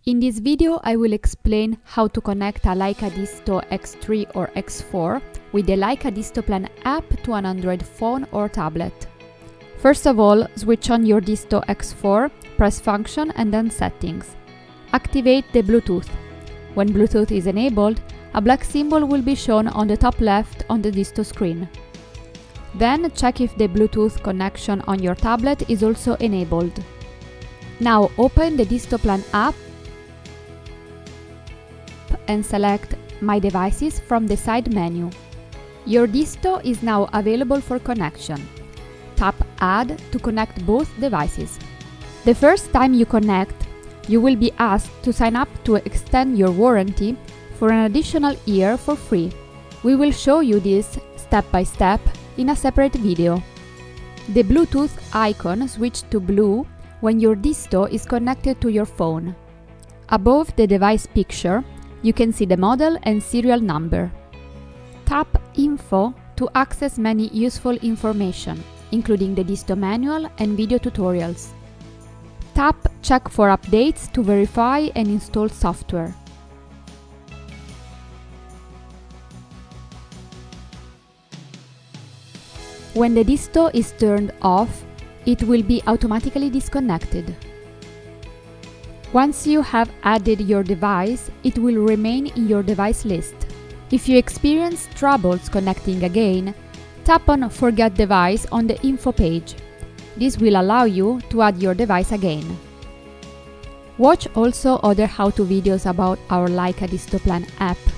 In this video I will explain how to connect a Leica DISTO X3 or X4 with the Leica DISTO Plan app to an Android phone or tablet. First of all, switch on your DISTO X4, press Function and then Settings. Activate the Bluetooth. When Bluetooth is enabled, a black symbol will be shown on the top left on the DISTO screen. Then check if the Bluetooth connection on your tablet is also enabled. Now open the DISTO Plan app and select My Devices from the side menu. Your DISTO is now available for connection. Tap Add to connect both devices. The first time you connect, you will be asked to sign up to extend your warranty for an additional year for free. We will show you this step by step in a separate video. The Bluetooth icon switches to blue when your DISTO is connected to your phone. Above the device picture, you can see the model and serial number. Tap Info to access many useful information, including the DISTO manual and video tutorials. Tap Check for updates to verify and install software. When the DISTO is turned off, it will be automatically disconnected. Once you have added your device, it will remain in your device list. If you experience troubles connecting again, tap on Forget Device on the info page. This will allow you to add your device again. Watch also other how-to videos about our Leica DISTO Plan app.